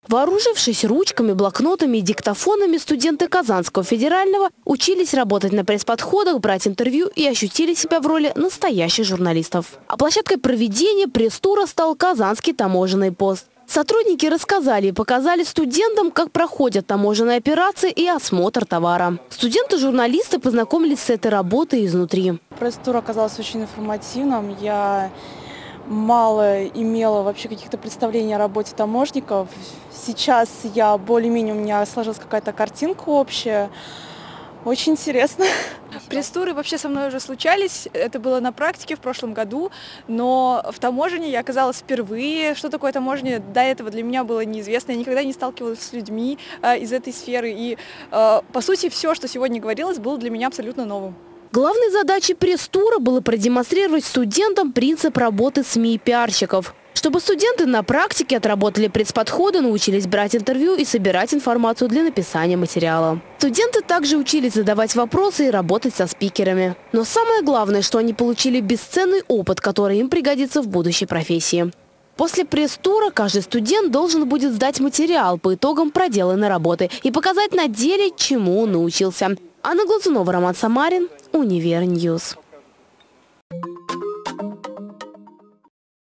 Вооружившись ручками, блокнотами и диктофонами, студенты Казанского федерального учились работать на пресс-подходах, брать интервью и ощутили себя в роли настоящих журналистов. А площадкой проведения пресс-тура стал Казанский таможенный пост. Сотрудники рассказали и показали студентам, как проходят таможенные операции и осмотр товара. Студенты-журналисты познакомились с этой работой изнутри. Пресс-тур оказался очень информативным. Я мало имела вообще каких-то представлений о работе таможников. Сейчас я более-менее, у меня сложилась какая-то картинка общая. Очень интересно. Пресс-туры вообще со мной уже случались, это было на практике в прошлом году, но в таможне я оказалась впервые. Что такое таможня, до этого для меня было неизвестно, я никогда не сталкивалась с людьми из этой сферы. И, по сути, все, что сегодня говорилось, было для меня абсолютно новым. Главной задачей пресс-тура было продемонстрировать студентам принцип работы СМИ и пиарщиков. Чтобы студенты на практике отработали пресс-подходы, научились брать интервью и собирать информацию для написания материала. Студенты также учились задавать вопросы и работать со спикерами. Но самое главное, что они получили бесценный опыт, который им пригодится в будущей профессии. После пресс-тура каждый студент должен будет сдать материал по итогам проделанной работы и показать на деле, чему он научился. Анна Глазунова, Роман Самарин, Универньюз.